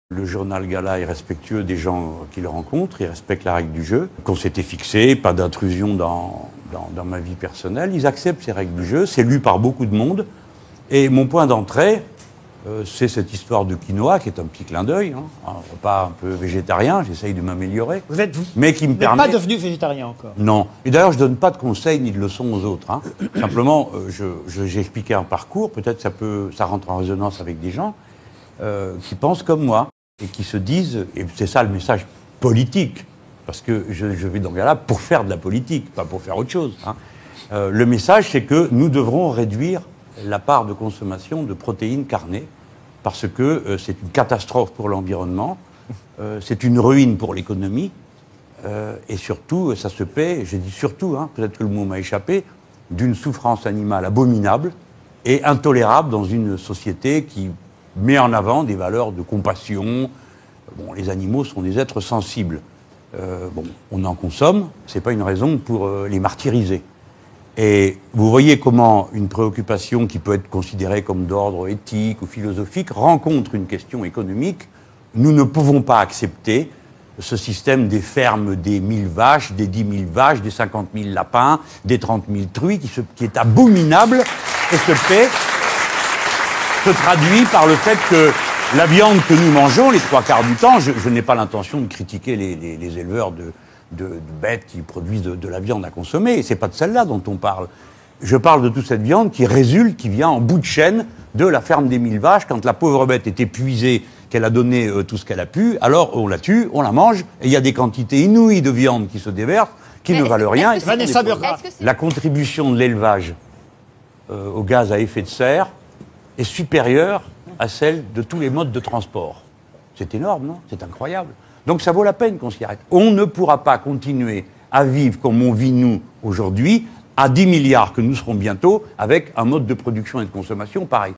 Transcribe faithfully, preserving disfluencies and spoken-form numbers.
Le journal Gala est respectueux des gens qu'il rencontre, il respecte la règle du jeu, qu'on s'était fixé, pas d'intrusion dans, dans, dans ma vie personnelle. Ils acceptent ces règles du jeu, c'est lu par beaucoup de monde. Et mon point d'entrée, euh, c'est cette histoire de quinoa, qui est un petit clin d'œil, hein, un repas un peu végétarien, j'essaye de m'améliorer. Vous êtes, vous, mais qui me vous permet... n'êtes pas devenu végétarien encore? Non. Et d'ailleurs, je ne donne pas de conseils ni de leçons aux autres. Hein. Simplement, euh, je, je, j'ai expliqué un parcours, peut-être ça peut, ça rentre en résonance avec des gens euh, qui pensent comme moi. Et qui se disent, et c'est ça le message politique, parce que je, je vais dans Gala pour faire de la politique, pas pour faire autre chose. Hein. Euh, le message, c'est que nous devrons réduire la part de consommation de protéines carnées, parce que euh, c'est une catastrophe pour l'environnement, euh, c'est une ruine pour l'économie, euh, et surtout, ça se paie, j'ai dit surtout, hein, peut-être que le mot m'a échappé, d'une souffrance animale abominable et intolérable dans une société qui met en avant des valeurs de compassion. Bon, les animaux sont des êtres sensibles. Euh, bon, on en consomme, c'est pas une raison pour euh, les martyriser. Et vous voyez comment une préoccupation qui peut être considérée comme d'ordre éthique ou philosophique rencontre une question économique. Nous ne pouvons pas accepter ce système des fermes des mille vaches, des dix mille vaches, des cinquante mille lapins, des trente mille truies, qui, se, qui est abominable et se paie se traduit par le fait que la viande que nous mangeons, les trois quarts du temps, je, je n'ai pas l'intention de critiquer les, les, les éleveurs de, de, de bêtes qui produisent de, de la viande à consommer. C'est pas de celle-là dont on parle. Je parle de toute cette viande qui résulte, qui vient en bout de chaîne de la ferme des mille vaches, quand la pauvre bête est épuisée, qu'elle a donné euh, tout ce qu'elle a pu, alors on la tue, on la mange, et il y a des quantités inouïes de viande qui se déversent, qui Mais ne valent rien. que Vanessa Burkhardt. La contribution de l'élevage euh, au gaz à effet de serre est supérieure à celle de tous les modes de transport. C'est énorme, non? C'est incroyable. Donc ça vaut la peine qu'on s'y arrête. On ne pourra pas continuer à vivre comme on vit nous aujourd'hui, à dix milliards que nous serons bientôt, avec un mode de production et de consommation pareil.